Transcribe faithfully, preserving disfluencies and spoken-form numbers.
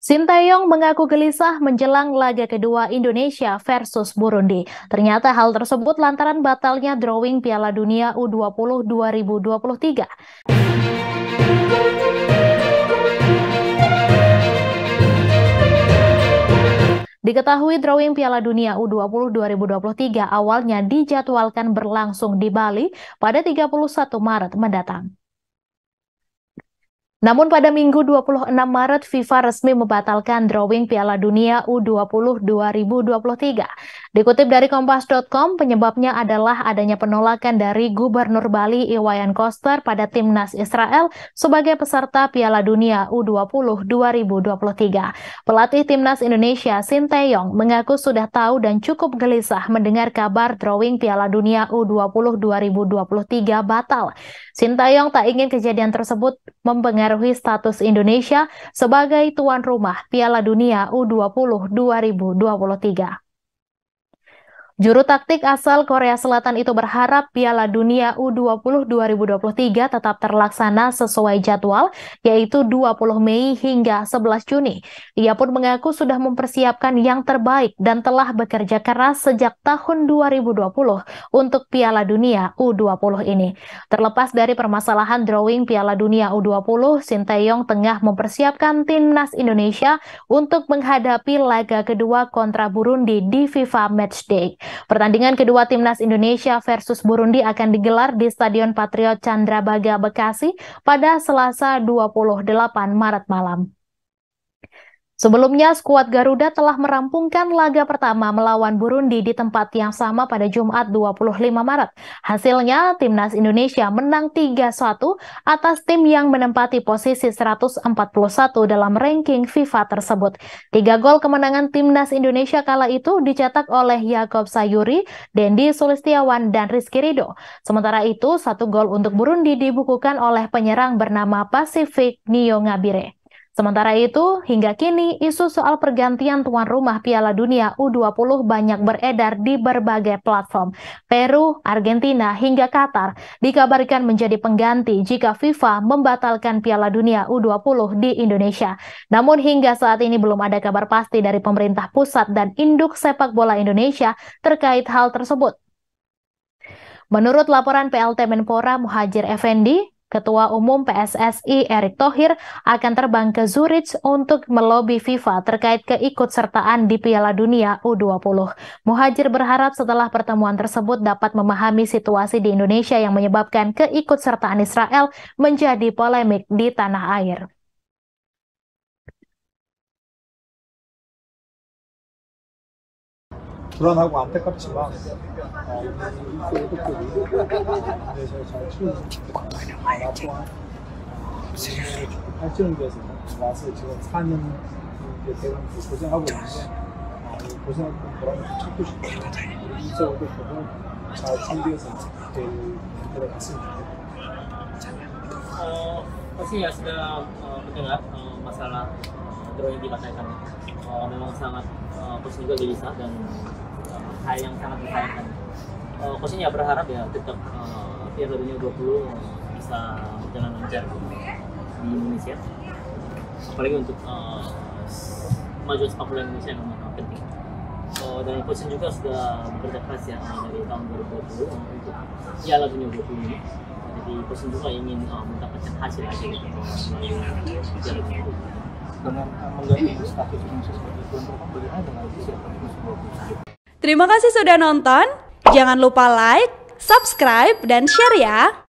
Sinteyong mengaku gelisah menjelang laga kedua Indonesia versus Burundi. Ternyata hal tersebut lantaran batalnya drawing Piala Dunia U dua puluh dua ribu dua puluh tiga. Diketahui drawing Piala Dunia U dua puluh dua ribu dua puluh tiga awalnya dijadwalkan berlangsung di Bali pada tiga puluh satu Maret mendatang. Namun pada Minggu dua puluh enam Maret, FIFA resmi membatalkan drawing Piala Dunia U dua puluh dua ribu dua puluh tiga. Dikutip dari Kompas titik com, penyebabnya adalah adanya penolakan dari Gubernur Bali Iwayan Koster pada Timnas Israel sebagai peserta Piala Dunia U dua puluh dua ribu dua puluh tiga. Pelatih Timnas Indonesia Sinteyong mengaku sudah tahu dan cukup gelisah mendengar kabar drawing Piala Dunia U dua puluh dua ribu dua puluh tiga batal. Sinteyong tak ingin kejadian tersebut mempengaruhi status Indonesia sebagai tuan rumah Piala Dunia U dua puluh dua ribu dua puluh tiga. Juru taktik asal Korea Selatan itu berharap Piala Dunia U dua puluh dua ribu dua puluh tiga tetap terlaksana sesuai jadwal, yaitu dua puluh Mei hingga sebelas Juni. Ia pun mengaku sudah mempersiapkan yang terbaik dan telah bekerja keras sejak tahun dua ribu dua puluh untuk Piala Dunia U dua puluh ini. Terlepas dari permasalahan drawing Piala Dunia U dua puluh, Sinteyong tengah mempersiapkan timnas Indonesia untuk menghadapi laga kedua kontra Burundi di FIFA Matchday. Pertandingan kedua timnas Indonesia versus Burundi akan digelar di Stadion Patriot Candrabaga, Bekasi pada Selasa dua puluh delapan Maret malam. Sebelumnya, skuad Garuda telah merampungkan laga pertama melawan Burundi di tempat yang sama pada Jumat dua puluh lima Maret. Hasilnya, timnas Indonesia menang tiga satu atas tim yang menempati posisi seratus empat puluh satu dalam ranking FIFA tersebut. Tiga gol kemenangan timnas Indonesia kala itu dicetak oleh Yakob Sayuri, Dendi Sulistiawan, dan Rizky Ridho. Sementara itu, satu gol untuk Burundi dibukukan oleh penyerang bernama Pacific Niongabire. Sementara itu, hingga kini isu soal pergantian tuan rumah Piala Dunia U dua puluh banyak beredar di berbagai platform. Peru, Argentina, hingga Qatar dikabarkan menjadi pengganti jika FIFA membatalkan Piala Dunia U dua puluh di Indonesia. Namun hingga saat ini belum ada kabar pasti dari pemerintah pusat dan induk sepak bola Indonesia terkait hal tersebut. Menurut laporan P L T Menpora Muhadjir Effendi, Ketua Umum P S S I Erick Thohir akan terbang ke Zurich untuk melobi FIFA terkait keikutsertaan di Piala Dunia U dua puluh. Muhadjir berharap setelah pertemuan tersebut dapat memahami situasi di Indonesia yang menyebabkan keikutsertaan Israel menjadi polemik di tanah air. 불안하고 안타깝지만 어, 이 소득들이 그래서 잘 키우는 나 또한 발전을 위해서 와서 지금 사 년 대강 고생하고 있는데 어, 이 고생하고 보람을 찾고 싶어요. 이 소득 부분 잘 준비해서 들어갔으면 좋겠다. Oh, pasti ya sudah uh, mendengar uh, masalah uh, drawing dibatalkan. Uh, memang sangat uh, Coach juga gelisah dan uh, hal yang sangat disayangkan. Uh, Coach ya berharap ya tetap uh, Piala Dunia U dua puluh uh, bisa berjalan lancar di Indonesia. Apalagi untuk uh, kemajuan sepak bola Indonesia yang memang penting. Uh, dan Coach juga sudah bekerja keras ya uh, dari tahun dua ribu dua puluh uh, untuk Piala Dunia U dua puluh ini. Jadi Coach juga ingin uh, mendapatkan hasil aja gitu melalui Piala Dunia U dua puluh. dengan mengganti status Indonesia sebagai tuan rumah, bagaimana dengan kesiapan timnas U dua puluh? Terima kasih sudah nonton. Jangan lupa like, subscribe, dan share ya.